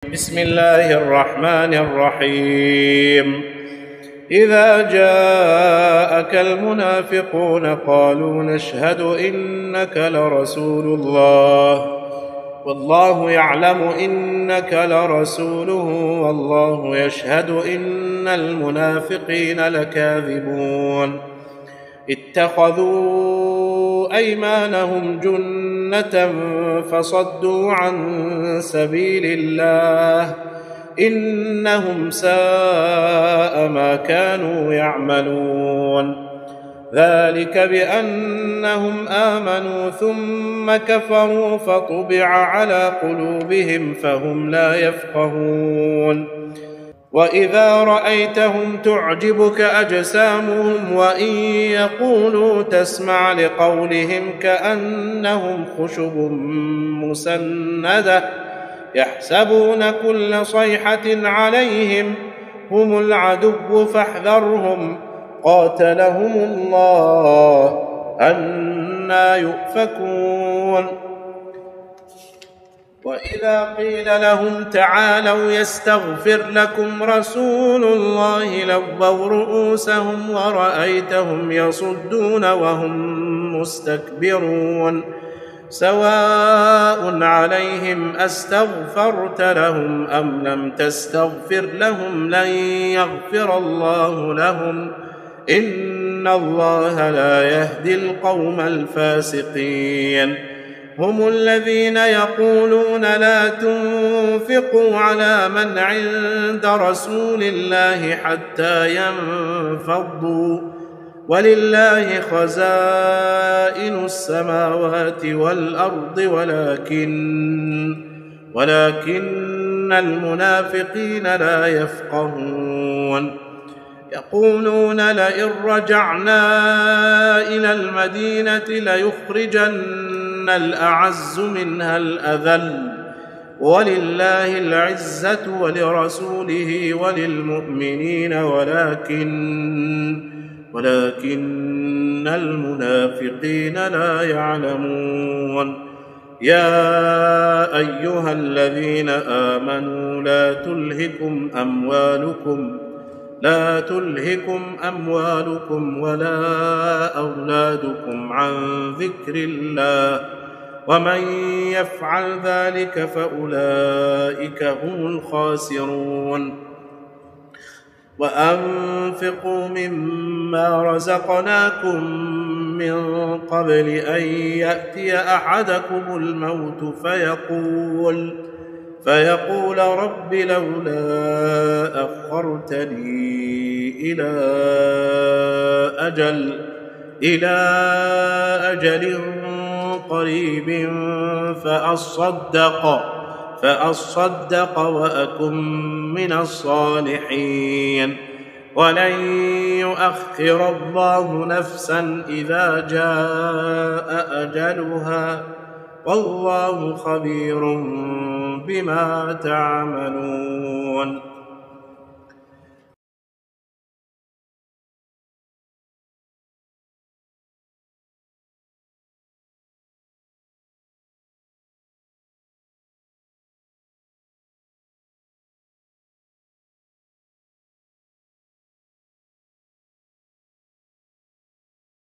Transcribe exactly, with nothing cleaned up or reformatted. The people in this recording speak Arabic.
بسم الله الرحمن الرحيم إذا جاءك المنافقون قالوا نشهد إنك لرسول الله والله يعلم إنك لرسوله والله يشهد إن المنافقين لكاذبون اتخذوا أيمانهم جنة فصدوا عن سبيل الله إنهم ساء ما كانوا يعملون ذلك بأنهم آمنوا ثم كفروا فطبع على قلوبهم فهم لا يفقهون وإذا رأيتهم تعجبك أجسامهم وإن يقولوا تسمع لقولهم كأنهم خشب مسندة يحسبون كل صيحة عليهم هم العدو فاحذرهم قاتلهم الله أنى يؤفكون وإذا قيل لهم تعالوا يستغفر لكم رسول الله لووا رؤوسهم ورأيتهم يصدون وهم مستكبرون سواء عليهم أستغفرت لهم أم لم تستغفر لهم لن يغفر الله لهم إن الله لا يهدي القوم الفاسقين هم الذين يقولون لا تنفقوا على من عند رسول الله حتى ينفضوا ولله خزائن السماوات والأرض ولكن ولكن المنافقين لا يفقهون يقولون لئن رجعنا إلى المدينة ليخرجن الأعز منها الأذل ولله العزة ولرسوله وللمؤمنين ولكن ولكن المنافقين لا يعلمون يا أيها الذين آمنوا لا تلهكم أموالكم لا تلهكم أموالكم ولا أولادكم عن ذكر الله ومن يفعل ذلك فأولئك هم الخاسرون وأنفقوا مما رزقناكم من قبل أن يأتي أحدكم الموت فيقول فيقول رب لولا أخرتني إلى أجل إلى أجل قريب فأصدق فأصدق وأكن من الصالحين ولن يؤخر الله نفسا إذا جاء أجلها والله خبير بما تعملون.